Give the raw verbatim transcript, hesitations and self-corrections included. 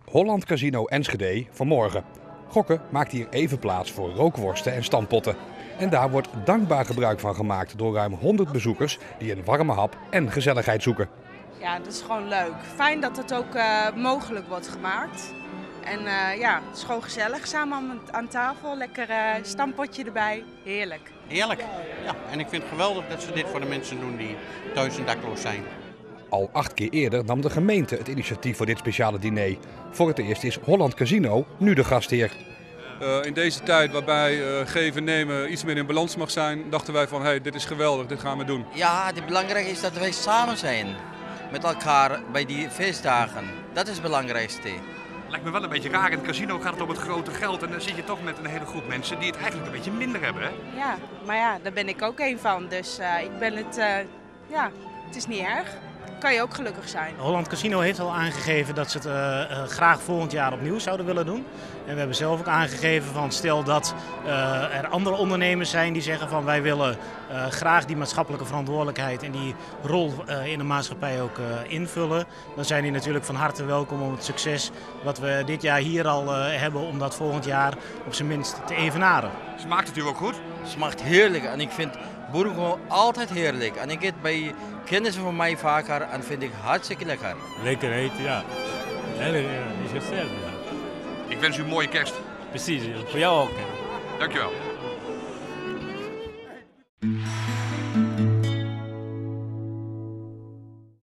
Holland Casino Enschede vanmorgen. Gokken maakt hier even plaats voor rookworsten en stampotten. En daar wordt dankbaar gebruik van gemaakt door ruim honderd bezoekers die een warme hap en gezelligheid zoeken. Ja, dat is gewoon leuk. Fijn dat het ook uh, mogelijk wordt gemaakt. En uh, ja, het is gewoon gezellig. Samen aan, aan tafel, lekker uh, stampotje erbij. Heerlijk. Heerlijk, ja. En ik vind het geweldig dat ze dit voor de mensen doen die thuis en dakloos zijn. Al acht keer eerder nam de gemeente het initiatief voor dit speciale diner. Voor het eerst is Holland Casino nu de gastheer. Uh, in deze tijd waarbij uh, geven en nemen iets meer in balans mag zijn, dachten wij van hey, dit is geweldig, dit gaan we doen. Ja, het belangrijke is dat wij samen zijn met elkaar bij die feestdagen. Dat is het belangrijkste. Lijkt me wel een beetje raar, in het casino gaat het om het grote geld en dan zit je toch met een hele groep mensen die het eigenlijk een beetje minder hebben. Hè? Ja, maar ja, daar ben ik ook een van, dus uh, ik ben het, uh, ja, het is niet erg. Kan je ook gelukkig zijn. Holland Casino heeft al aangegeven dat ze het uh, uh, graag volgend jaar opnieuw zouden willen doen. En we hebben zelf ook aangegeven van stel dat uh, er andere ondernemers zijn die zeggen van wij willen uh, graag die maatschappelijke verantwoordelijkheid en die rol uh, in de maatschappij ook uh, invullen. Dan zijn die natuurlijk van harte welkom om het succes wat we dit jaar hier al uh, hebben om dat volgend jaar op zijn minst te evenaren. Smaakt het u ook goed? Het smaakt heerlijk en ik vind boerenkool altijd heerlijk. En ik eet bij kennissen van mij vaker en vind ik hartstikke lekker. Lekker eten, ja. En ja, is gezellig, ja. Ik wens u een mooie kerst. Precies, voor jou ook. Dankjewel.